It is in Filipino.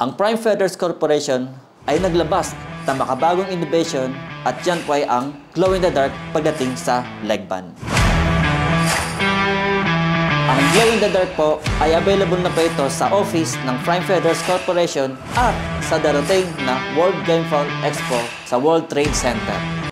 Ang Prime Feathers Corporation ay naglabas ng makabagong innovation at yan po ay ang glow in the dark pagdating sa leg band. Ang glow in the dark po ay available na po ito sa office ng Prime Feathers Corporation at sa darating na World Game Fall Expo sa World Trade Center.